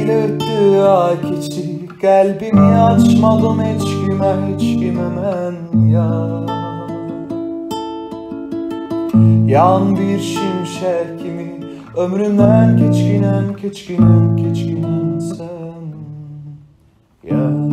Yıl öttü ay keçdi, qəlbimi açmadım heç kimə mən yar. Yan bir şimşək kimi ömrümdən keçkinən sən yar.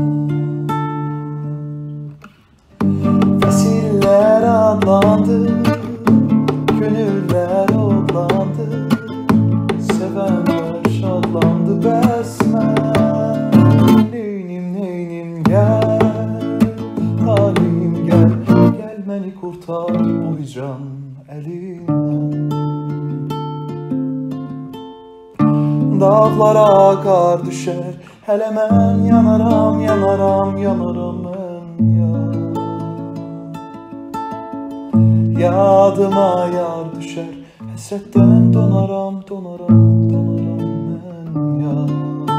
Fəsillər adlandı, gönüllər odlandı, sevənlər şadlandı, bəs mən neynim gəl, halim gəl məni qurtar bu hicran əlindən. Dağlara qar düşər, hələ mən yanaram mən yar. Yadıma yar düşər, həsrətdən donaram mən yar.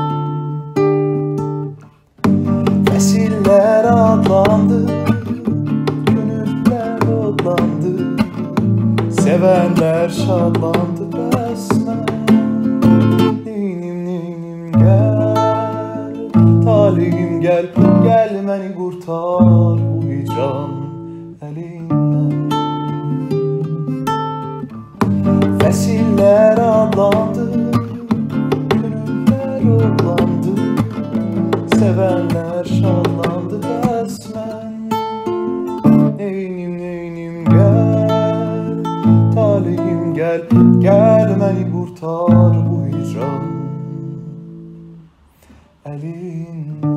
Fəsillər adlandı, gönüllər odlandı, sevənlər şadlandı, bəs mən neynim gəl, talihim gəl məni qurtar bu hicran əlindən. Fəsillər adlandı, gönüllər odlandı, sevənlər şadlandı, bəs mən neynim gəl, talihim gəl məni qurtar bu hicran əlindən.